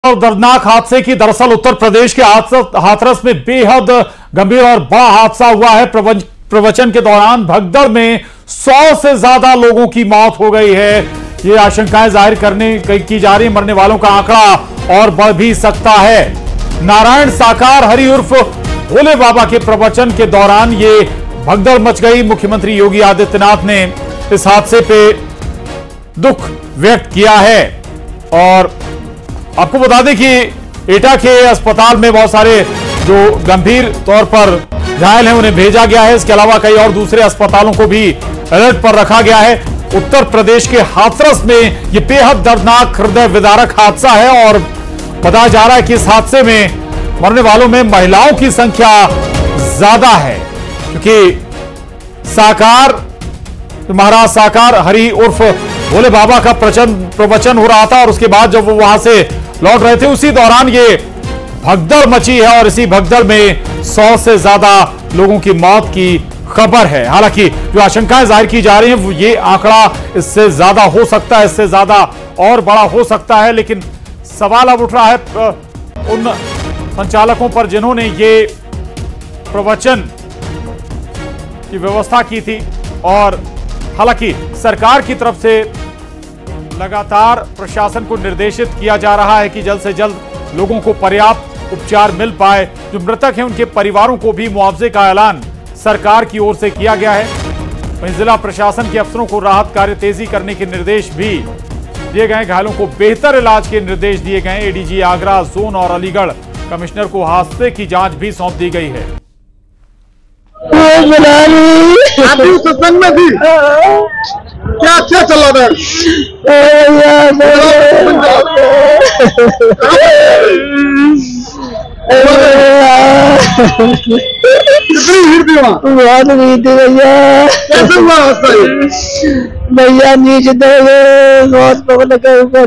और दर्दनाक हादसे की। दरअसल उत्तर प्रदेश के हाथरस में बेहद गंभीर और बड़ा हादसा हुआ है। प्रवचन के दौरान भगदड़ में 100 से ज्यादा लोगों की मौत हो गई है। ये आशंकाएं जाहिर की जा रही है। मरने वालों का आंकड़ा और बढ़ भी सकता है। नारायण साकार हरि उर्फ भोले बाबा के प्रवचन के दौरान ये भगदड़ मच गई। मुख्यमंत्री योगी आदित्यनाथ ने इस हादसे पे दुख व्यक्त किया है। और आपको बता दें कि एटा के अस्पताल में बहुत सारे जो गंभीर तौर पर घायल हैं उन्हें भेजा गया है। इसके अलावा कई और दूसरे अस्पतालों को भी अलर्ट पर रखा गया है। उत्तर प्रदेश के हाथरस में यह बेहद दर्दनाक हृदय विदारक हादसा है और बताया जा रहा है कि इस हादसे में मरने वालों में महिलाओं की संख्या ज्यादा है, क्योंकि महाराज साकार हरि उर्फ भोले बाबा का प्रवचन हो रहा था और उसके बाद जब वो वहां से लौट रहे थे उसी दौरान ये भगदड़ मची है और इसी भगदड़ में 100 से ज्यादा लोगों की मौत की खबर है। हालांकि जो आशंकाएं जाहिर की जा रही हैं वो ये आंकड़ा इससे ज्यादा हो सकता है, इससे ज्यादा और बड़ा हो सकता है। लेकिन सवाल अब उठ रहा है उन संचालकों पर जिन्होंने ये प्रवचन की व्यवस्था की थी। और हालांकि सरकार की तरफ से लगातार प्रशासन को निर्देशित किया जा रहा है कि जल्द से जल्द लोगों को पर्याप्त उपचार मिल पाए। जो मृतक हैं उनके परिवारों को भी मुआवजे का ऐलान सरकार की ओर से किया गया है। वहीं जिला प्रशासन के अफसरों को राहत कार्य तेजी करने के निर्देश भी दिए गए। घायलों को बेहतर इलाज के निर्देश दिए गए। एडीजी आगरा जोन और अलीगढ़ कमिश्नर को हादसे की जांच भी सौंप दी गई है। आप सत्संग में भी क्या अच्छा चला रहा कितनी भीड़ थी वहाँ? बहुत भीड़ थी भैया। कैसे हुआ हादसा? भैया नीचे बहुत पब्लिक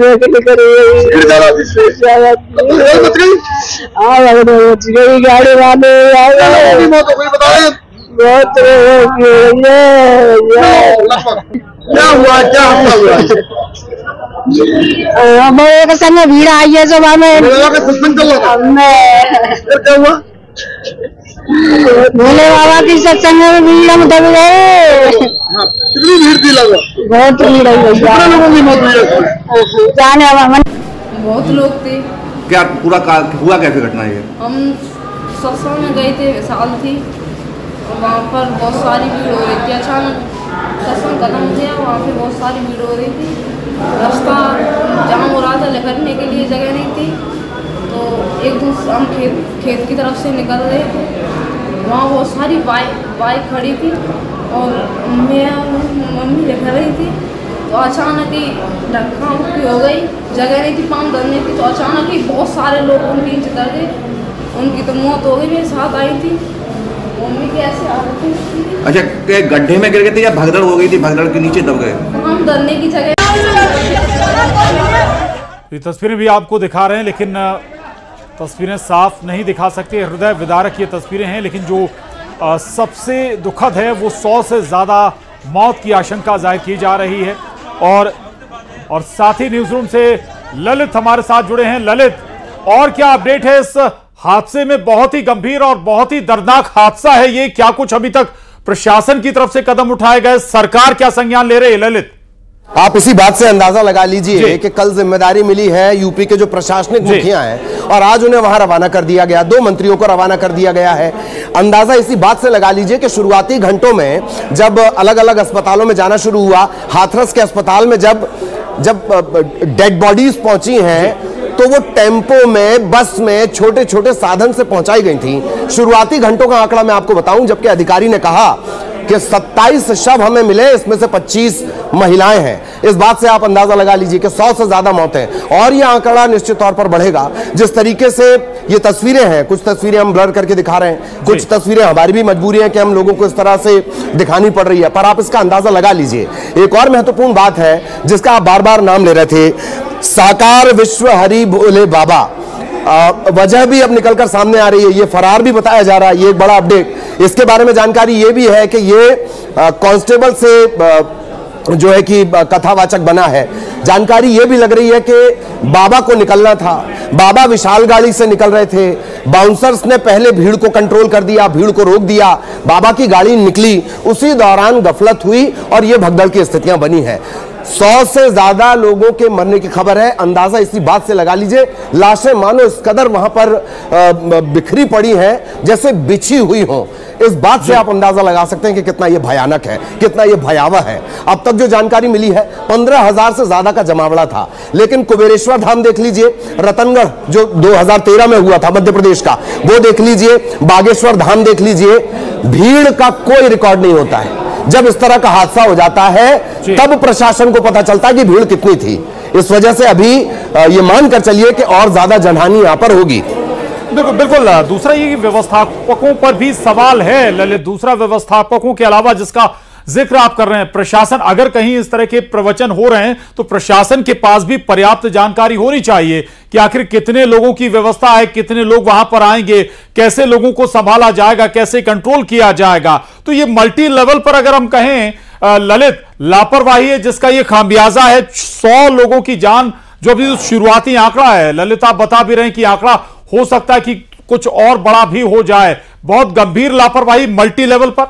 बच गई? बच गई गाड़ी वाले मौत हो गई, बताए बहुत क्या हुआ, क्या हादसा हुआ? हमारे संग भीड़ आई है सब हमें सत्संग चल रहा था, फिर क्या हुआ? भोले बाबा की सत्संग में भीड़ हम दब गए। कितनी भीड़ थी लगा? बहुत भीड़ है भैया। कितने लोगों की मौत हुई है? जाने बहुत लोग थे। क्या पूरा हुआ कैसे घटना ये? हम सत्संग में गए थे, साल थी और वहाँ पर बहुत सारी भीड़ हो रही थी। अचानक सत्संग खत्म हो गया, वहाँ पे बहुत सारी भीड़ हो रही थी। रास्ता जाम हो रहा था, निकलने के लिए जगह नहीं थी। तो एक दूसरे हम खेत की तरफ से निकल रहे थे। वहाँ बहुत सारी बाइक खड़ी थी और मैं मम्मी लिख रही थी। तो अचानक ही धक्का मुक्की हो गई, जगह नहीं थी पाँव धरने की। तो अचानक ही बहुत सारे लोग उनके नीचे दब गए, उनकी तो मौत हो गई। मेरे साथ आई थी मम्मी की ऐसे हालत थी। अच्छा, गड्ढे में गिर गए थे या भगदड़ हो गई थी, भगदड़ के नीचे दब गए? हम धरने की जगह। ये तस्वीरें भी आपको दिखा रहे हैं, लेकिन तस्वीरें साफ नहीं दिखा सकते। हृदय विदारक ये तस्वीरें हैं, लेकिन जो सबसे दुखद है वो 100 से ज्यादा मौत की आशंका जाहिर की जा रही है। और साथ ही न्यूज रूम से ललित हमारे साथ जुड़े हैं। ललित, और क्या अपडेट है इस हादसे में? बहुत ही गंभीर और बहुत ही दर्दनाक हादसा है ये। क्या कुछ अभी तक प्रशासन की तरफ से कदम उठाए गए? सरकार क्या संज्ञान ले रही है? ललित, आप इसी बात से अंदाजा लगा लीजिए कि कल जिम्मेदारी मिली है यूपी के जो प्रशासनिक मुखिया हैं और आज उन्हें वहां रवाना कर दिया गया। 2 मंत्रियों को रवाना कर दिया गया है। अंदाजा इसी बात से लगा लीजिए कि शुरुआती घंटों में जब अलग अलग अस्पतालों में जाना शुरू हुआ, हाथरस के अस्पताल में जब डेड बॉडीज पहुंची हैं तो वो टेम्पो में, बस में, छोटे छोटे साधन से पहुंचाई गई थी। शुरुआती घंटों का आंकड़ा मैं आपको बताऊं, जबकि अधिकारी ने कहा कि 27 शव हमें मिले, इसमें से 25 महिलाएं हैं। इस बात से आप अंदाजा लगा लीजिए कि 100 से ज्यादा मौतें, और यह आंकड़ा निश्चित तौर पर बढ़ेगा। जिस तरीके से ये तस्वीरें हैं, कुछ तस्वीरें हम ब्लर करके दिखा रहे हैं, कुछ तस्वीरें हमारी भी मजबूरी है कि हम लोगों को इस तरह से दिखानी पड़ रही है, पर आप इसका अंदाजा लगा लीजिए। एक और महत्वपूर्ण बात है जिसका आप बार बार नाम ले रहे थे, साकार विश्व हरि भोले बाबा। वजह भी अब निकलकर सामने आ रही है, ये फरार भी बताया जा रहा है, ये एक बड़ा अपडेट। इसके बारे में जानकारी ये भी है कि ये कांस्टेबल से जो है कि कथावाचक बना है। जानकारी यह भी लग रही है कि बाबा को निकलना था, बाबा विशाल गाड़ी से निकल रहे थे, बाउंसर्स ने पहले भीड़ को कंट्रोल कर दिया, भीड़ को रोक दिया, बाबा की गाड़ी निकली, उसी दौरान गफलत हुई और यह भगदड़ की स्थितियां बनी है। 100 से ज्यादा लोगों के मरने की खबर है। अंदाजा इसी बात से लगा लीजिए, लाशें मानो इस कदर वहां पर बिखरी पड़ी हैं जैसे बिछी हुई हो। इस बात से आप अंदाजा लगा सकते हैं कि कितना यह भयानक है, कितना यह भयावह है। अब तक जो जानकारी मिली है 15,000 से ज्यादा का जमावड़ा था, लेकिन कुबेरेश्वर धाम देख लीजिए, रतनगढ़ जो 2013 में हुआ था मध्य प्रदेश का, वो देख लीजिए, बागेश्वर धाम देख लीजिए, भीड़ का कोई रिकॉर्ड नहीं होता है। जब इस तरह का हादसा हो जाता है तब प्रशासन को पता चलता है कि भीड़ कितनी थी। इस वजह से अभी ये मानकर चलिए कि और ज्यादा जनहानि यहां पर होगी। बिल्कुल बिल्कुल। दूसरा ये व्यवस्थापकों पर भी सवाल है ललित, दूसरा व्यवस्थापकों के अलावा जिसका जिक्र आप कर रहे हैं, प्रशासन, अगर कहीं इस तरह के प्रवचन हो रहे हैं तो प्रशासन के पास भी पर्याप्त जानकारी होनी चाहिए कि आखिर कितने लोगों की व्यवस्था है, कितने लोग वहां पर आएंगे, कैसे लोगों को संभाला जाएगा, कैसे कंट्रोल किया जाएगा। तो ये मल्टी लेवल पर अगर हम कहें ललित, लापरवाही है जिसका ये खामियाजा है। 100 लोगों की जान, जो अभी शुरुआती आंकड़ा है ललित, आप बता भी रहे हैं कि आंकड़ा हो सकता है कि कुछ और बड़ा भी हो जाए। बहुत गंभीर लापरवाही मल्टी लेवल पर,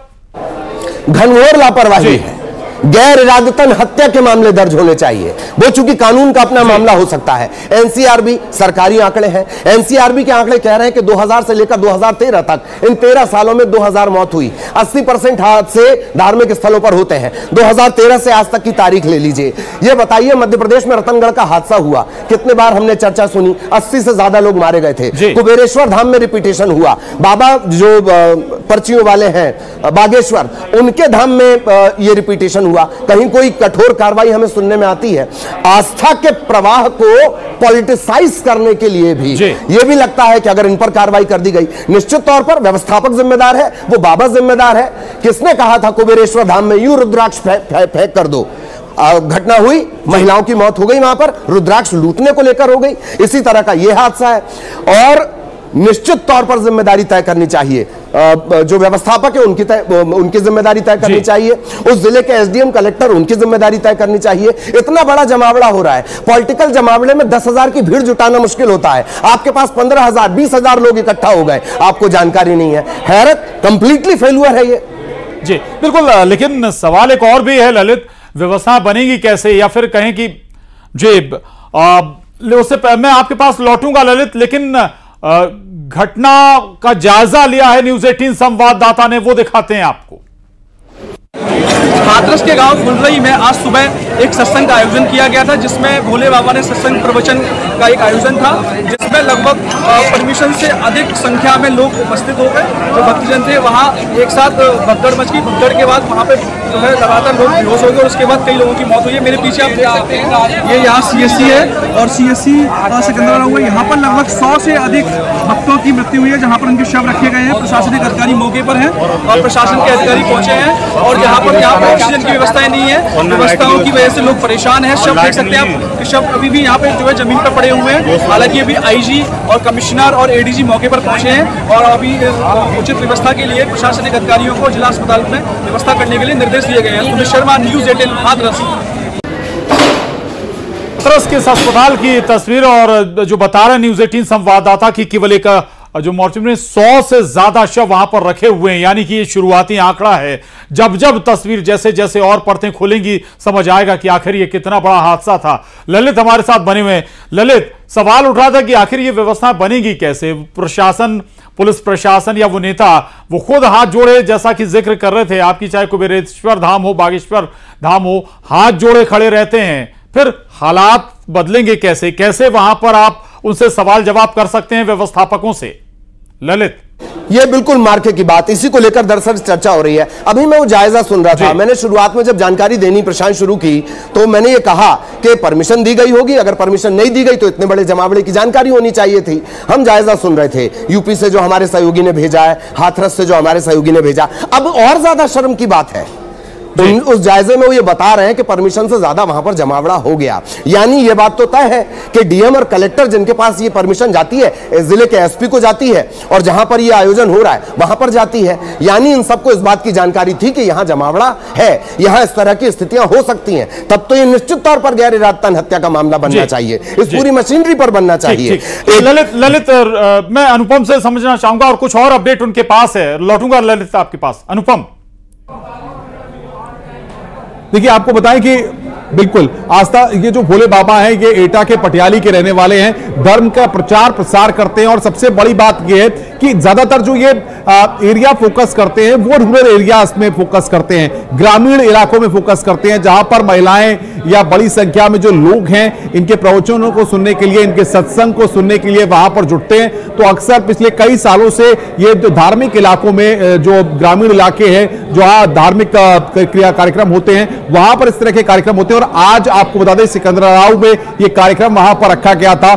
घनघोर लापरवाही है। गैर इरादतन हत्या के मामले दर्ज होने चाहिए। वो चूंकि कानून का अपना मामला हो सकता है। एनसीआरबी सरकारी आंकड़े हैं, एनसीआरबी के आंकड़े कह रहे हैं कि 2000 से लेकर 2013 तक इन 13 सालों में 2000 मौत हुई। 80% हादसे धार्मिक स्थलों पर होते हैं। 2013 से आज तक की तारीख ले लीजिए। ये बताइए मध्य प्रदेश में रतनगढ़ का हादसा हुआ, कितने बार हमने चर्चा सुनी, 80 से ज्यादा लोग मारे गए थे। कुबेरेश्वर धाम में रिपीटेशन हुआ। बाबा जो पर्चियों वाले हैं बागेश्वर, उनके धाम में ये रिपीटेशन हुआ। कहीं कोई कठोर कार्रवाई हमें सुनने में आती है। आस्था के प्रवाह को पॉलिटिसाइज करने के लिए भी यह भी लगता है कि अगर इन पर कार्रवाई कर दी गई, निश्चित तौर पर व्यवस्थापक जिम्मेदार है, वो बाबा जिम्मेदार है। किसने कहा था कुबेरेश्वर धाम में यूं रुद्राक्ष फेंक कर दो? घटना हुई, महिलाओं की मौत हो गई, वहां पर रुद्राक्ष लूटने को लेकर हो गई। इसी तरह का यह हादसा है और निश्चित तौर पर जिम्मेदारी तय करनी चाहिए। जो व्यवस्थापक है उनकी जिम्मेदारी तय करनी चाहिए। उस जिले के एसडीएम, कलेक्टर, उनकी जिम्मेदारी तय करनी चाहिए। इतना बड़ा जमावड़ा हो रहा है, पॉलिटिकल जमावड़े में 10,000 की भीड़ जुटाना मुश्किल होता है। आपके पास 15,000, 20,000 लोग इकट्ठा हो गए, आपको जानकारी नहीं है। हैरत, कंप्लीटली फेल्यूर है ये। जी बिल्कुल। लेकिन सवाल एक और भी है ललित, व्यवस्था बनेगी कैसे, या फिर कहें कि जी उससे मैं आपके पास लौटूंगा ललित, लेकिन घटना का जायजा लिया है न्यूज़ 18 संवाददाता ने, वो दिखाते हैं आपको। हाथरस के गांव फुलरई में आज सुबह एक सत्संग का आयोजन किया गया था, जिसमें भोले बाबा ने सत्संग प्रवचन का एक आयोजन था, जिसमें लगभग परमिशन से अधिक संख्या में लोग उपस्थित हो गए। जो भक्तजन थे वहां एक साथ भगदड़ मच गई। भगदड़ के बाद वहां पे जो है लगातार लोग बेहोश हो गए और उसके बाद कई लोगों की मौत हुई है। मेरे पीछे आप देख सकते हैं, ये यहाँ CSC है और CSC सिकंदराबाद हुआ। यहाँ पर लगभग 100 से अधिक भक्तों की मृत्यु हुई है, जहाँ पर उनके शव रखे गए हैं। प्रशासनिक अधिकारी मौके पर हैं और प्रशासन के अधिकारी पहुंचे हैं और यहाँ पर ऑक्सीजन की व्यवस्थाएं नहीं है। व्यवस्थाओं की वजह से लोग परेशान हैं। शव देख सकते हैं आप कि शव अभी भी यहाँ पे जो है जमीन पर पड़े हुए हैं। हालांकि अभी IG और कमिश्नर और ADG मौके पर पहुंचे हैं और अभी उचित व्यवस्था के लिए प्रशासनिक अधिकारियों को जिला अस्पताल में व्यवस्था करने के लिए निर्देश दिए गए हैं। सुमित शर्मा, न्यूज़ 18 हाथरस। हाथरस के अस्पताल की तस्वीर और जो बता रहे न्यूज़ 18 संवाददाता की केवल एक जो मोर्चरी में 100 से ज्यादा शव वहां पर रखे हुए हैं, यानी कि ये शुरुआती आंकड़ा है। जब जब तस्वीर जैसे जैसे और परतें खुलेंगी समझ आएगा कि आखिर ये कितना बड़ा हादसा था। ललित हमारे साथ बने हुए हैं। ललित, सवाल उठ रहा था कि आखिर ये व्यवस्था बनेगी कैसे? प्रशासन, पुलिस प्रशासन या वो नेता वो खुद हाथ जोड़े, जैसा कि जिक्र कर रहे थे आपकी, चाहे कुबेरेश्वर धाम हो, बागेश्वर धाम हो, हाथ जोड़े खड़े रहते हैं। फिर हालात बदलेंगे कैसे? कैसे वहां पर आप उनसे सवाल जवाब कर सकते हैं व्यवस्थापकों से? ललित, ये बिल्कुल मार्के की बात, इसी को लेकर दरअसल चर्चा हो रही है। अभी मैं वो जायजा सुन रहा था। मैंने शुरुआत में जब जानकारी देनी प्रशांत शुरू की तो मैंने ये कहा कि परमिशन दी गई होगी, अगर परमिशन नहीं दी गई तो इतने बड़े जमावड़े की जानकारी होनी चाहिए थी। हम जायजा सुन रहे थे, यूपी से जो हमारे सहयोगी ने भेजा है, हाथरस से जो हमारे सहयोगी ने भेजा। अब और ज्यादा शर्म की बात है उस जायजे में वो ये बता रहे हैं कि परमिशन से ज्यादा वहां पर जमावड़ा हो गया। यानी ये बात तो तय है कि डीएम और कलेक्टर जिनके पास ये परमिशन जाती है, जिले के एसपी को जाती है और जहां पर ये आयोजन हो रहा है वहां पर जाती है। यानी इन सबको इस बात की जानकारी थी कि यहां जमावड़ा है, यहां इस तरह की स्थितियां हो सकती हैं। तब तो ये निश्चित तौर पर गैर इरादतन हत्या का मामला बनना चाहिए, इस पूरी मशीनरी पर बनना चाहिए। ललित, मैं अनुपम से समझना चाहूंगा और कुछ और अपडेट उनके पास है, लौटूंगा ललित आपके पास। अनुपम, देखिए आपको बताएं कि बिल्कुल आस्था, ये जो भोले बाबा हैं ये एटा के पटियाली के रहने वाले हैं, धर्म का प्रचार प्रसार करते हैं और सबसे बड़ी बात ये है कि ज्यादातर जो ये एरिया फोकस करते हैं वो रूरल एरियाज में फोकस करते हैं, ग्रामीण इलाकों में फोकस करते हैं, जहां पर महिलाएं या बड़ी संख्या में जो लोग हैं इनके प्रवचनों को सुनने के लिए, इनके सत्संग को सुनने के लिए वहां पर जुटते हैं। तो अक्सर पिछले कई सालों से ये जो धार्मिक इलाकों में, जो ग्रामीण इलाके हैं जहां धार्मिक क्रिया कार्यक्रम होते हैं, वहां पर इस तरह के कार्यक्रम होते हैं। और आज आपको बता दें सिकंदराबाद में ये कार्यक्रम वहां पर रखा गया था,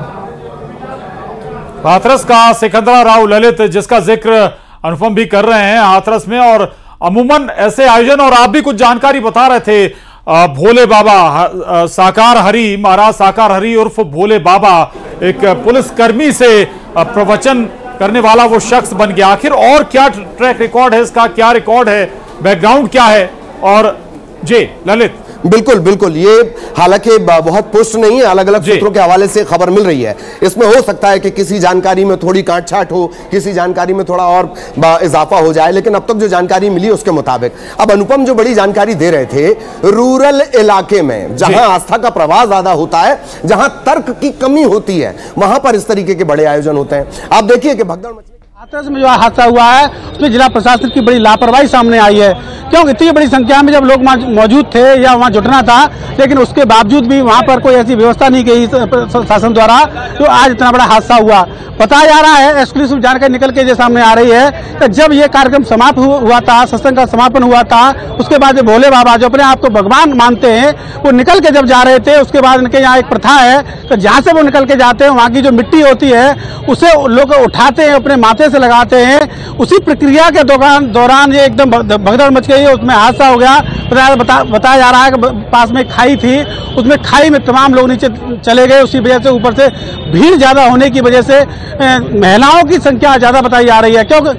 हाथरस का सिकंदराबाद ललित, जिसका जिक्र अनुपम भी कर रहे हैं हाथरस में। और अमूमन ऐसे आयोजन, और आप भी कुछ जानकारी बता रहे थे, भोले बाबा साकार हरि, महाराज साकार हरि उर्फ भोले बाबा एक पुलिसकर्मी से प्रवचन करने वाला वो शख्स बन गया। आखिर और क्या ट्रैक रिकॉर्ड है इसका, क्या रिकॉर्ड है, बैकग्राउंड क्या है? और जी ललित, बिल्कुल बिल्कुल, ये हालांकि बहुत पुष्ट नहीं है, अलग अलग सूत्रों के हवाले से खबर मिल रही है। इसमें हो सकता है कि किसी जानकारी में थोड़ी काटछाट हो, किसी जानकारी में थोड़ा और इजाफा हो जाए, लेकिन अब तक जो जानकारी मिली उसके मुताबिक, अब अनुपम जो बड़ी जानकारी दे रहे थे, रूरल इलाके में जहां आस्था का प्रवाह ज्यादा होता है, जहां तर्क की कमी होती है, वहां पर इस तरीके के बड़े आयोजन होते हैं। आप देखिए कि भगदड़ हाथरस में जो हादसा हुआ है उसमें जिला प्रशासन की बड़ी लापरवाही सामने आई है, क्योंकि इतनी बड़ी संख्या में जब लोग मौजूद थे या वहां जुटना था, लेकिन उसके बावजूद भी वहां पर कोई ऐसी व्यवस्था नहीं की शासन द्वारा, तो आज इतना बड़ा हादसा हुआ। बताया जा रहा है, एक्सक्लूसिव जानकारी निकल के जो सामने आ रही है कि जब ये कार्यक्रम समाप्त हुआ था, सत्संग का समापन हुआ था, उसके बाद भोले बाबा जो अपने आप को भगवान मानते हैं वो निकल के जब जा रहे थे, उसके बाद इनके यहाँ एक प्रथा है तो जहाँ से वो निकल के जाते हैं वहाँ की जो मिट्टी होती है उसे लोग उठाते हैं, अपने माथे से लगाते हैं। उसी प्रक्रिया के दौरान ये एकदम भगदड़ मच गई, उसमें हादसा हो गया। बताया जा रहा है कि पास में खाई थी, उसमें खाई में तमाम लोग नीचे चले गए। उसी वजह से ऊपर से भीड़ ज्यादा होने की वजह से महिलाओं की संख्या ज्यादा बताई जा रही है, क्योंकि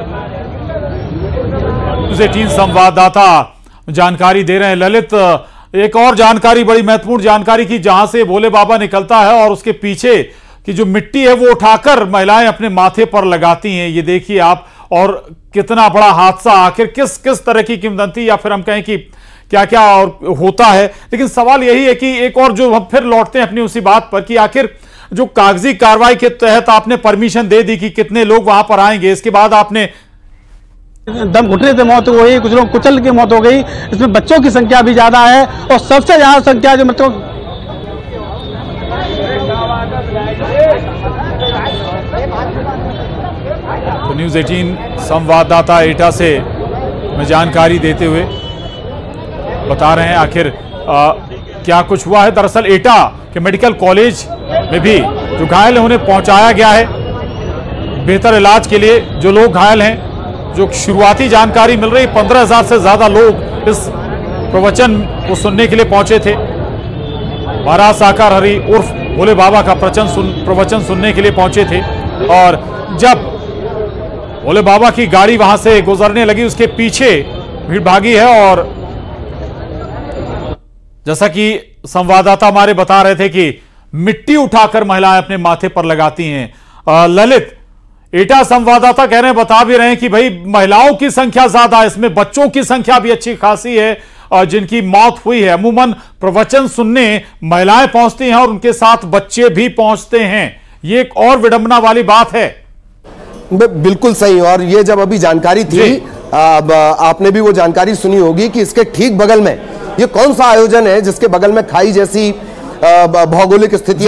संवाददाता जानकारी दे रहे हैं। ललित, एक और जानकारी, बड़ी महत्वपूर्ण जानकारी की, जहां से भोले बाबा निकलता है और उसके पीछे कि जो मिट्टी है वो उठाकर महिलाएं अपने माथे पर लगाती हैं। ये देखिए आप, और कितना बड़ा हादसा, आखिर किस किस तरह की किंवदंती या फिर हम कहें कि क्या क्या और होता है। लेकिन सवाल यही है कि एक और जो हम फिर लौटते हैं अपनी उसी बात पर कि आखिर जो कागजी कार्रवाई के तहत आपने परमिशन दे दी कि कितने लोग वहां पर आएंगे, इसके बाद आपने दम घुटने से मौत हो गई, कुछ लोग कुचल की मौत हो गई, इसमें बच्चों की संख्या भी ज्यादा है और सबसे ज्यादा संख्या जो मतलब तो न्यूज़ 18 संवाददाता एटा से में जानकारी देते हुए बता रहे हैं आखिर क्या कुछ हुआ है। दरअसल एटा के मेडिकल कॉलेज में भी जो घायल है उन्हें पहुंचाया गया है बेहतर इलाज के लिए। जो लोग घायल हैं, जो शुरुआती जानकारी मिल रही, 15,000 से ज्यादा लोग इस प्रवचन को सुनने के लिए पहुंचे थे। महाराज साकार हरि उर्फ भोले बाबा का प्रवचन सुनने के लिए पहुंचे थे। और जब भोले बाबा की गाड़ी वहां से गुजरने लगी, उसके पीछे भीड़ भागी है। और जैसा कि संवाददाता हमारे बता रहे थे कि मिट्टी उठाकर महिलाएं अपने माथे पर लगाती हैं। ललित, एटा संवाददाता कह रहे हैं, बता भी रहे हैं कि भाई महिलाओं की संख्या ज्यादा है, इसमें बच्चों की संख्या भी अच्छी खासी है जिनकी मौत हुई है। अमूमन प्रवचन सुनने महिलाएं पहुंचती हैं और उनके साथ बच्चे भी पहुंचते हैं। ये एक और विडंबना वाली बात है। बिल्कुल सही। और ये जब अभी जानकारी थी, आपने भी वो जानकारी सुनी होगी कि इसके ठीक बगल में ये कौन सा आयोजन है जिसके बगल में खाई जैसी भौगोलिक स्थितियां हैं।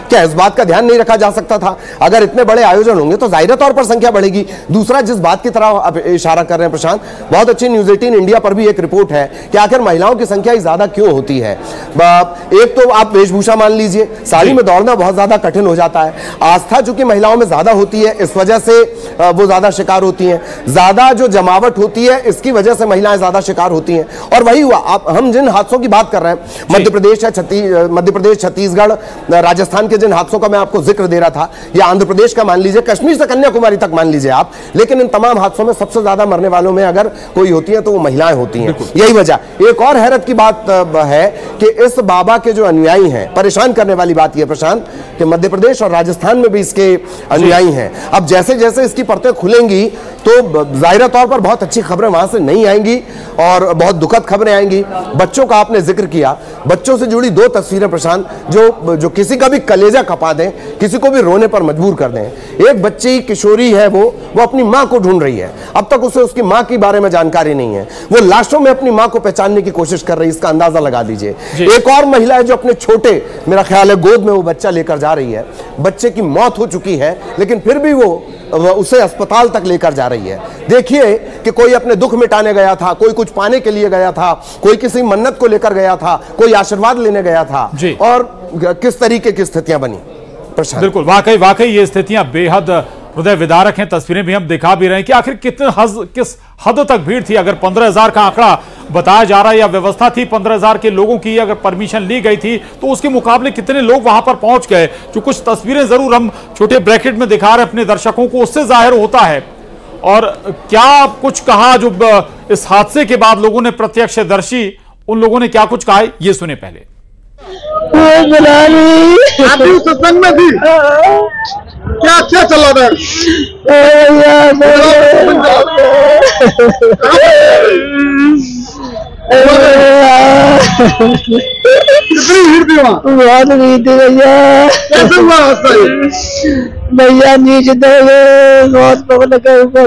क्या इस बात का ध्यान नहीं रखा जा सकता था? अगर इतने बड़े आयोजन होंगे तो जाहिर तौर पर संख्या बढ़ेगी। दूसरा, जिस बात की तरफ आप इशारा कर रहे हैं प्रशांत, बहुत अच्छी न्यूज 18 इंडिया पर भी एक रिपोर्ट है कि आखिर महिलाओं की संख्या ज्यादा क्यों होती है। एक तो आप वेशभूषा मान लीजिए, साड़ी में दौड़ना बहुत ज्यादा कठिन हो जाता है। आस्था चूंकि महिलाओं में ज्यादा होती है, इस वजह से वो ज्यादा शिकार होती हैं। ज्यादा जो जमावट होती है, इसकी वजह से महिलाएं ज्यादा शिकार होती हैं। और वही हुआ, हम जिन हादसों की बात कर रहे हैं, मध्य प्रदेश, छत्तीसगढ़, राजस्थान के जिन हादसों का मैं आपको जिक्र दे रहा था, या आंध्र प्रदेश का मान लीजिए, कश्मीर से कन्याकुमारी तक मान लीजिए आप, लेकिन इन तमाम हादसों में सबसे ज्यादा मरने वालों में अगर कोई होती है तो वो महिलाएं होती हैं। यही वजह। एक और हैरत की बात है कि इस बाबा के जो अनुयायी हैं, परेशान करने वाली बात यह प्रशांत कि मध्य प्रदेश और राजस्थान में भी इसके अनुयायी हैं। अब जैसे जैसे इसकी परतें खुलेंगी तो जाहिर तौर पर बहुत अच्छी खबरें वहां से नहीं आएंगी और बहुत दुखद खबरें आएंगी। बच्चों का आपने जिक्र किया, बच्चों से जुड़ी दो तस्वीरें प्रशांत जो किसी का भी कलेजा कपा दें, किसी को भी रोने पर मजबूर कर दें। एक बच्ची किशोरी है, वो अपनी मां को ढूंढ रही है। अब तक उसे उसकी मां के बारे में जानकारी नहीं है। वो लाशों में अपनी मां को पहचानने की कोशिश कर रही है, इसका अंदाजा लगा लीजिए। एक और महिला है जो अपने छोटे, मेरा ख्याल है गोद में वो बच्चा लेकर जा रही है। बच्चे की मौत हो चुकी है, लेकिन फिर भी वो उसे अस्पताल तक लेकर जा रही है। देखिए कि कोई अपने दुख मिटाने गया था, कोई कुछ पाने के लिए गया था, कोई किसी मन्नत को लेकर गया था, कोई आशीर्वाद लेने गया था, और किस तरीके की स्थितियां बनी। बिल्कुल, वाकई ये स्थितियां बेहद हृदय विदारक हैं। तस्वीरें भी हम दिखा भी रहे हैं कि आखिर किस हद तक भीड़ थी। अगर 15,000 का आंकड़ा बताया जा रहा है या व्यवस्था थी 15,000 के लोगों की, अगर परमिशन ली गई थी तो उसके मुकाबले कितने लोग वहां पर पहुंच गए। जो कुछ तस्वीरें जरूर हम छोटे ब्रैकेट में दिखा रहे हैं अपने दर्शकों को, उससे जाहिर होता है। और क्या कुछ कहा जो इस हादसे के बाद लोगों ने, प्रत्यक्षदर्शी उन लोगों ने क्या कुछ कहा, ये सुने पहले। आप भी सत्संग में थी? क्या अच्छा चल रहा था? कितनी भीड़ थी वहाँ? बहुत भीड़ थी भैया। कैसे हुआ हादसा? भैया नीचे तो बहुत पकड़ के ऊपर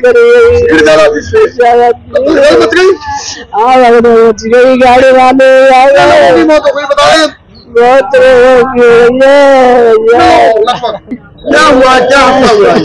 बच गई? बच गई, गाड़ी वाले मौत हो गई, बताए बहुत क्या हुआ, क्या हमला हुआ?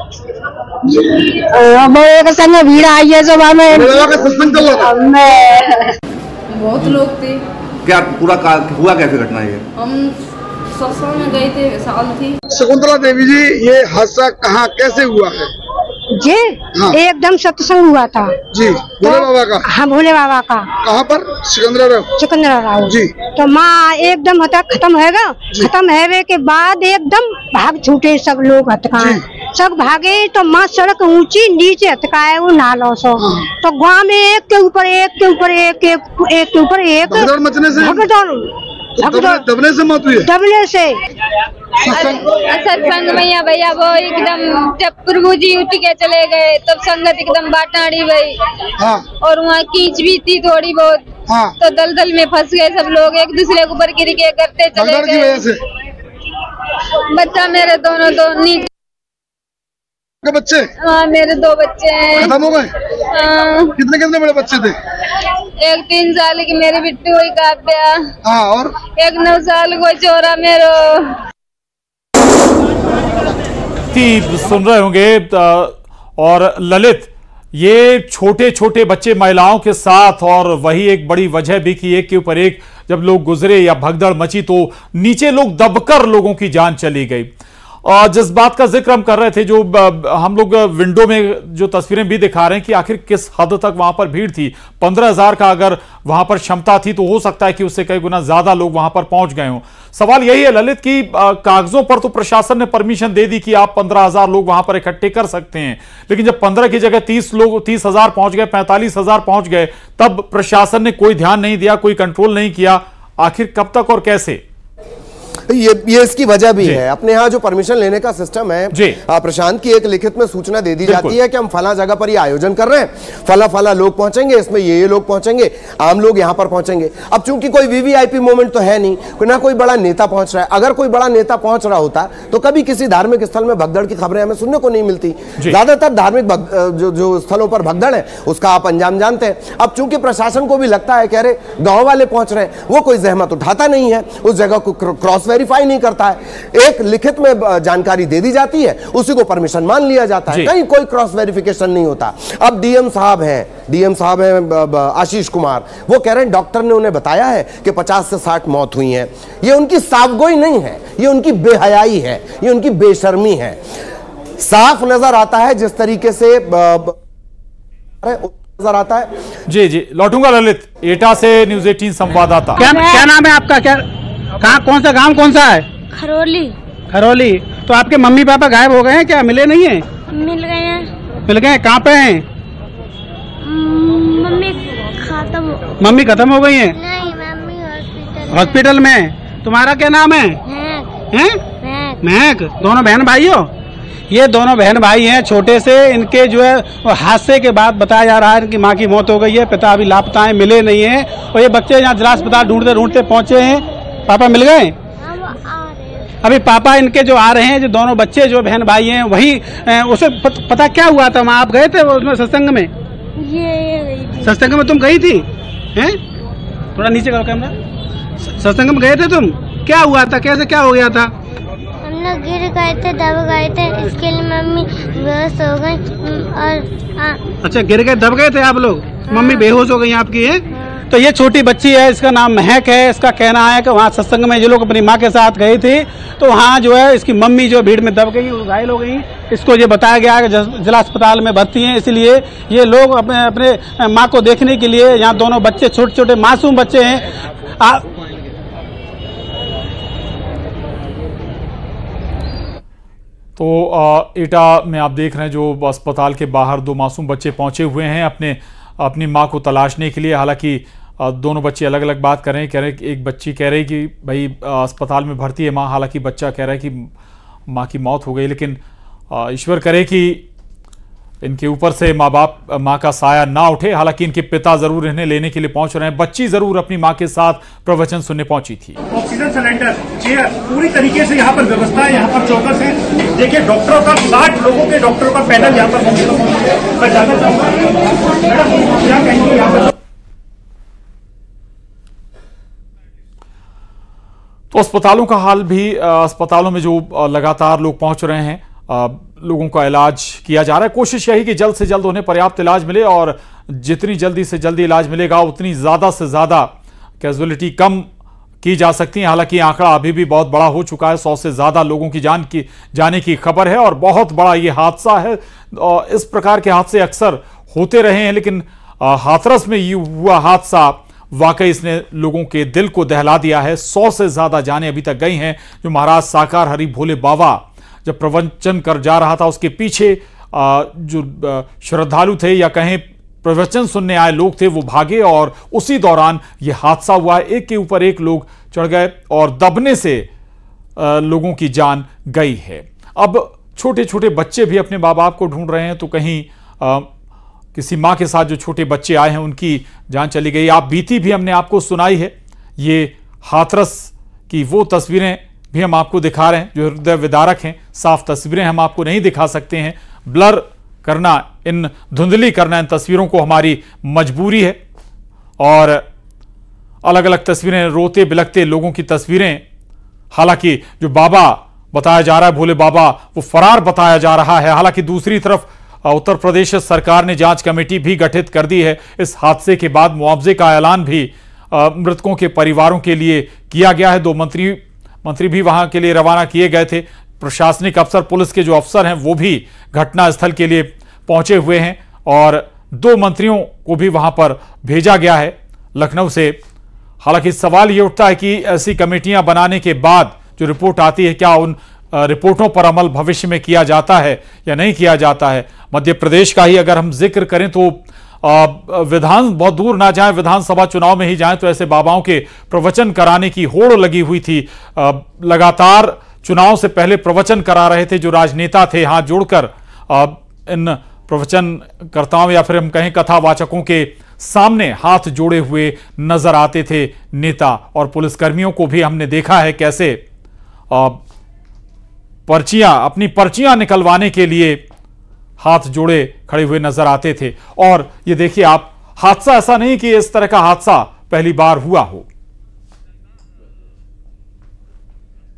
हमारे संग भीड़ आई है सब हमें। सत्संग चल रहा था? बहुत लोग थे। क्या पूरा हुआ कैसे घटना? ये हम सत्संग में गए थे, साल थी। शकुंतला देवी जी, ये हादसा कहाँ कैसे हुआ है? जी हाँ। एकदम सत्संग हुआ था जी, भोले बाबा का। हाँ, भोले बाबा का। कहाँ पर? सिकंदरा जी। तो माँ एकदम होता खत्म हैगा, खत्म है के बाद एकदम भाग छूटे सब लोग, हथकाए सब भागे। तो माँ सड़क ऊंची, नीचे हथकाए वो नालों सो। तो गाँव में एक के ऊपर एक के ऊपर एक के ऊपर एक भगदड़ मचने से, दबने से मौत हुई? दबने से। सत्संग में भैया वो एकदम जब प्रभु जी उठ के चले गए तब संगत एकदम बाटाड़ी गई। हाँ। और वहाँ कीच भी थी थोड़ी बहुत। हाँ। तो दलदल में फंस गए सब लोग, एक दूसरे के ऊपर गिर के करते चले गए। बच्चा मेरे दोनों नीचे बच्चे? हाँ, मेरे 2 बच्चे हैं। खत्म हो गए? हाँ। कितने बड़े बच्चे थे? एक 3 साल की मेरी बिट्टू हुई काव्या। हाँ, और एक 9 साल को चोरा मेरो। सुन रहे होंगे। और ललित, ये छोटे छोटे बच्चे महिलाओं के साथ, और वही एक बड़ी वजह भी कि एक के ऊपर एक जब लोग गुजरे या भगदड़ मची तो नीचे लोग दबकर लोगों की जान चली गई। और जिस बात का जिक्र हम कर रहे थे, जो हम लोग विंडो में जो तस्वीरें भी दिखा रहे हैं कि आखिर किस हद तक वहां पर भीड़ थी। 15,000 का अगर वहां पर क्षमता थी तो हो सकता है कि उससे कई गुना ज्यादा लोग वहां पर पहुंच गए हों। सवाल यही है ललित कि कागजों पर तो प्रशासन ने परमिशन दे दी कि आप 15,000 लोग वहां पर इकट्ठे कर सकते हैं, लेकिन जब 15 की जगह 30,000 पहुंच गए, 45,000 पहुंच गए, तब प्रशासन ने कोई ध्यान नहीं दिया, कोई कंट्रोल नहीं किया। आखिर कब तक और कैसे? ये इसकी वजह भी है। अपने यहाँ जो परमिशन लेने का सिस्टम है प्रशांत की, एक लिखित में सूचना दे दी जाती है कि हम फला जगह पर ये आयोजन कर रहे हैं, फला लोग पहुंचेंगे, इसमें ये लोग पहुंचेंगे, आम लोग यहाँ पर पहुंचेंगे। अब चूंकि कोई वीवीआईपी मोमेंट तो है नहीं, ना कोई बड़ा नेता पहुंच रहा है। अगर कोई बड़ा नेता पहुंच रहा होता तो कभी किसी धार्मिक स्थल में भगदड़ की खबरें हमें सुनने को नहीं मिलती। ज्यादातर धार्मिक जो स्थलों पर भगदड़ है उसका आप अंजाम जानते हैं। अब चूंकि प्रशासन को भी लगता है कि अरे गाँव वाले पहुंच रहे हैं, वो कोई जहमत उठाता नहीं है उस जगह को क्रॉस वेरीफाई नहीं करता है। एक लिखित में जानकारी दे दी जाती है, उसी को परमिशन मान लिया जाता है, कहीं कोई क्रॉस वेरिफिकेशन नहीं होता। अब डीएम साहब हैं आशीष कुमार, वो कह रहे हैं डॉक्टर ने उन्हें बताया है कि 50 से 60 मौत हुई हैं। ये उनकी साफगोई नहीं है, ये उनकी बेहयाई है, ये उनकी बेशर्मी है। साफ नजर आता है जिस तरीके से नजर आता है। जी लौटूंगा ललित, एटा से न्यूज़ 18 संवाददाता। क्या नाम है आपका? क्या कहाँ, कौन सा गांव कौन सा है? खरौली। तो आपके मम्मी पापा गायब हो गए हैं क्या? मिले नहीं है? मिल गए हैं। कहाँ पे हैं? मम्मी खत्म हो गई है? नहीं, मम्मी हॉस्पिटल में। तुम्हारा क्या नाम है? महक। दोनों बहन भाई हो? ये दोनों बहन भाई हैं, छोटे से। इनके जो है हादसे के बाद बताया जा रहा है इनकी माँ की मौत हो गई है, पिता अभी लापता है, मिले नहीं है। और ये बच्चे यहाँ जिला अस्पताल ढूंढते पहुंचे हैं। पापा मिल गए? अभी पापा इनके जो आ रहे हैं, जो दोनों बच्चे जो बहन भाई हैं, वही उसे पता क्या हुआ था? वहाँ आप गए थे उसमें सत्संग में? सत्संग में तुम गई थी? हैं? थोड़ा नीचे करो कैमरा। सत्संग में गए थे तुम? क्या हुआ था? कैसे क्या हो गया था? गिर गए थे, दब गए थे, इसके लिए मम्मी बेहोश हो गई। और अच्छा, गिर गए, दब गए थे आप लोग? मम्मी बेहोश हो गई आपकी है? तो ये छोटी बच्ची है, इसका नाम महक है। इसका कहना है कि वहाँ सत्संग में जो लोग अपनी माँ के साथ गए थे, तो वहाँ जो है इसकी मम्मी जो भीड़ में दब गई, घायल हो गई। इसको ये बताया गया कि जिला अस्पताल में भर्ती हैं, इसलिए ये लोग अपने माँ को देखने के लिए, यहाँ दोनों बच्चे छोटे छोटे मासूम बच्चे हैं। तो एटा में आप देख रहे हैं जो अस्पताल के बाहर दो मासूम बच्चे पहुंचे हुए हैं अपनी मां को तलाशने के लिए। हालांकि दोनों बच्चे अलग अलग बात कर रहे हैं। एक बच्ची कह रही कि भाई अस्पताल में भर्ती है मां, हालांकि बच्चा कह रहा है कि मां की मौत हो गई। लेकिन ईश्वर करे कि इनके ऊपर से माँ का साया ना उठे। हालांकि इनके पिता जरूर इन्हें लेने के लिए पहुंच रहे हैं। बच्ची जरूर अपनी मां के साथ प्रवचन सुनने पहुंची थी। ऑक्सीजन सिलेंडर, चेयर, पूरी तरीके से यहाँ पर व्यवस्था है, यहाँ पर चौकस है। देखिए डॉक्टरों का 60 लोगों के डॉक्टरों का पैनल यहाँ पर मैं जानना चाहूँगा मैडम क्या कहेंगे यहाँ पर? तो अस्पतालों का हाल भी, अस्पतालों में जो लगातार लोग पहुंच रहे हैं, लोगों का इलाज किया जा रहा है। कोशिश यही कि जल्द से जल्द उन्हें पर्याप्त इलाज मिले और जितनी जल्दी से जल्दी इलाज मिलेगा उतनी ज़्यादा से ज़्यादा कैजुअलिटी कम की जा सकती है। हालांकि आंकड़ा अभी भी बहुत बड़ा हो चुका है, 100 से ज़्यादा लोगों की जाने की खबर है और बहुत बड़ा ये हादसा है। इस प्रकार के हादसे अक्सर होते रहे हैं, लेकिन हाथरस में ये हुआ हादसा वाकई इसने लोगों के दिल को दहला दिया है। 100 से ज़्यादा जानें अभी तक गई हैं। जो महाराज साकार हरि भोले बाबा जब प्रवचन कर जा रहा था, उसके पीछे जो श्रद्धालु थे या कहें प्रवचन सुनने आए लोग थे, वो भागे और उसी दौरान यह हादसा हुआ। एक के ऊपर एक लोग चढ़ गए और दबने से लोगों की जान गई है। अब छोटे छोटे बच्चे भी अपने माँ बाप को ढूंढ रहे हैं, तो कहीं किसी माँ के साथ जो छोटे बच्चे आए हैं उनकी जान चली गई। आप बीती भी हमने आपको सुनाई है। ये हाथरस की वो तस्वीरें भी हम आपको दिखा रहे हैं जो हृदय विदारक हैं। साफ तस्वीरें हम आपको नहीं दिखा सकते हैं, ब्लर करना, धुंधली करना इन तस्वीरों को हमारी मजबूरी है। और अलग अलग तस्वीरें, रोते बिलखते लोगों की तस्वीरें। हालांकि जो बाबा बताया जा रहा है, भोले बाबा, वो फरार बताया जा रहा है। हालांकि दूसरी तरफ उत्तर प्रदेश सरकार ने जांच कमेटी भी गठित कर दी है। इस हादसे के बाद मुआवजे का ऐलान भी मृतकों के परिवारों के लिए किया गया है। 2 मंत्री भी वहां के लिए रवाना किए गए थे। प्रशासनिक अफसर, पुलिस के जो अफसर हैं वो भी घटनास्थल के लिए पहुंचे हुए हैं और 2 मंत्रियों को भी वहां पर भेजा गया है लखनऊ से। हालांकि सवाल ये उठता है कि ऐसी कमेटियां बनाने के बाद जो रिपोर्ट आती है, क्या उन रिपोर्टों पर अमल भविष्य में किया जाता है या नहीं किया जाता है। मध्य प्रदेश का ही अगर हम जिक्र करें तो बहुत दूर ना जाएं, विधानसभा चुनाव में ही जाएं तो ऐसे बाबाओं के प्रवचन कराने की होड़ लगी हुई थी। लगातार चुनाव से पहले प्रवचन करा रहे थे जो राजनेता थे, हाथ जोड़कर इन प्रवचनकर्ताओं या फिर हम कहें कथावाचकों के सामने हाथ जोड़े हुए नजर आते थे नेता। और पुलिसकर्मियों को भी हमने देखा है कैसे अपनी पर्चियां निकलवाने के लिए हाथ जोड़े खड़े हुए नजर आते थे। और ये देखिए आप, हादसा ऐसा नहीं कि इस तरह का हादसा पहली बार हुआ हो।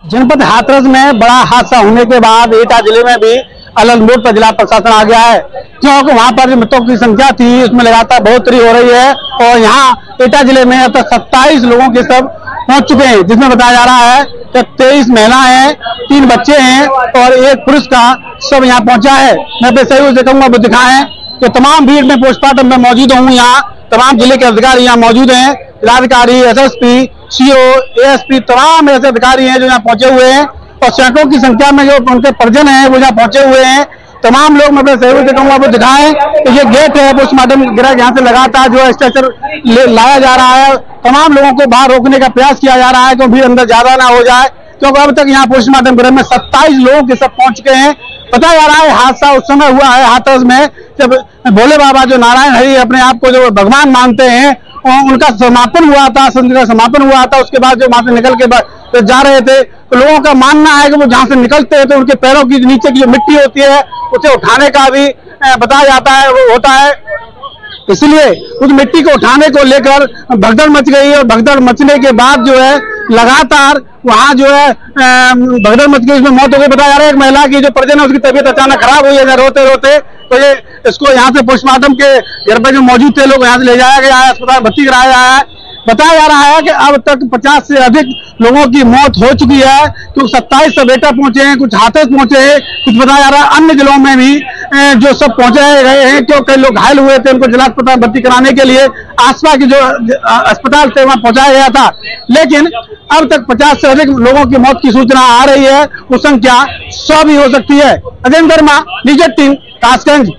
जनपद हाथरस में बड़ा हादसा होने के बाद एटा जिले में भी अलर्ट मोड पर जिला प्रशासन आ गया है, क्योंकि वहां पर जो मृतकों की संख्या थी उसमें लगातार बढ़ोतरी हो रही है और यहाँ एटा जिले में अब तक 27 लोगों के सब पहुंच चुके हैं, जिसमें बताया जा रहा है कि 23 महिलाएं हैं, 3 बच्चे हैं और 1 पुरुष का सब यहाँ पहुंचा है। मैं तो सही से कहूँगा वो दिखाएं कि तमाम भीड़ में पोस्टमार्टम में मौजूद हूँ। यहाँ तमाम जिले के अधिकारी यहाँ मौजूद हैं, जिलाधिकारी, SSP, CO, ASP, तमाम ऐसे अधिकारी हैं जो यहाँ पहुंचे हुए हैं और सैकड़ों की संख्या में जो उनके परिजन हैं वो यहाँ पहुंचे हुए हैं। तमाम लोग मैं अपने सहयोग से कहूँगा वो दिखाएं तो ये गेट है पोस्टमार्टम गृह, यहाँ से लगातार जो है स्ट्रेचर लाया जा रहा है। तमाम लोगों को बाहर रोकने का प्रयास किया जा रहा है क्योंकि भीड़ अंदर ज्यादा ना हो जाए, क्योंकि अब तक यहाँ पोस्टमार्टम गृह में 27 लोगों के सब पहुंच चुके हैं। बताया जा रहा है हादसा उस समय हुआ है हाथरस में जब भोले बाबा जो नारायण हरि अपने आप को जो भगवान मानते हैं उनका समापन हुआ था, संधि का समापन हुआ था। उसके बाद जो वहां से निकल के जा रहे थे तो लोगों का मानना है कि वो जहां से निकलते हैं तो उनके पैरों की नीचे की जो मिट्टी होती है उसे उठाने का भी बताया जाता है वो होता है, इसलिए उस मिट्टी को उठाने को लेकर भगदड़ मच गई और भगदड़ मचने के बाद जो है लगातार वहां जो है भगदड़ मच गई, इसमें मौत हो गई। बताया जा रहा है एक महिला की जो परिजन है उसकी तबीयत अचानक खराब हुई है रोते रोते, तो ये इसको यहाँ से पोस्टमार्टम के घर पर जो मौजूद थे लोग यहाँ से ले जाया गया है, अस्पताल भर्ती कराया गया है। बताया जा रहा है कि अब तक 50 से अधिक लोगों की मौत हो चुकी है, तो 27 सब एटा पहुंचे हैं, कुछ हाथरस पहुंचे हैं, कुछ बताया जा रहा है अन्य जिलों में भी जो सब पहुंचे गए हैं, क्यों कई लोग घायल हुए थे उनको जिला अस्पताल भर्ती कराने के लिए आसपास के जो अस्पताल थे वहां पहुंचाया गया था। लेकिन अब तक 50 से अधिक लोगों की मौत की सूचना आ रही है, वो संख्या 100 भी हो सकती है। अजय वर्मा, न्यूज़ 18, कासगंज।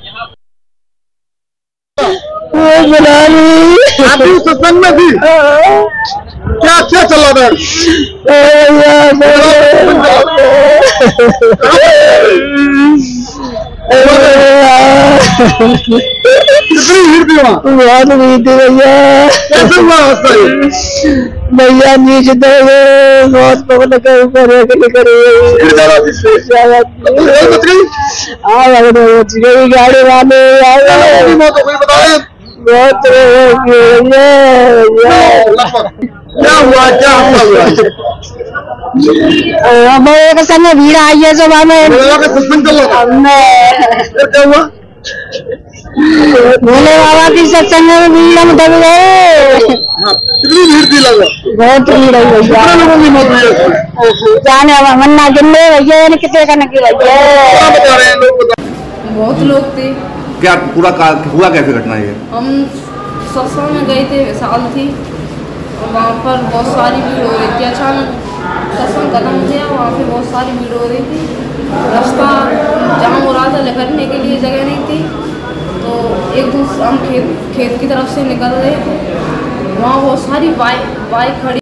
आप भी सत्संग में थी, क्या चल रहा था? कितनी भीड़ थी वहाँ? बहुत भीड़ थी भैया। कैसे हुआ हादसा ये? भैया नीचे बहुत पकड़ कर ऊपर बच गई गाड़ी वाले बहुत क्या हुआ, क्या हुआ? हमारे समय भीड़ आई है सब हमें क्या हुआ? भोले बाबा की सत्संग में भीड़ हम दब गए। कितनी भीड़ थी लगा? बहुत भीड़ है भैया, लोगों की मौत हुई जाने मन्ना गिनने भैया कितने का नकी भैया। बता रहे हैं लोग, बहुत लोग थे। क्या पूरा हुआ कैसे घटना ये? हम सत्संग में गए थे, साल थी और वहाँ पर बहुत सारी भीड़ हो रही थी। अचानक सत्संग खत्म हो गया, वहाँ पे बहुत सारी भीड़ हो रही थी, रास्ता जाम हो रहा था, निकलने के लिए जगह नहीं थी। तो एक दूसरे हम खेत की तरफ से निकल रहे थे, वहाँ बहुत सारी बाइक खड़ी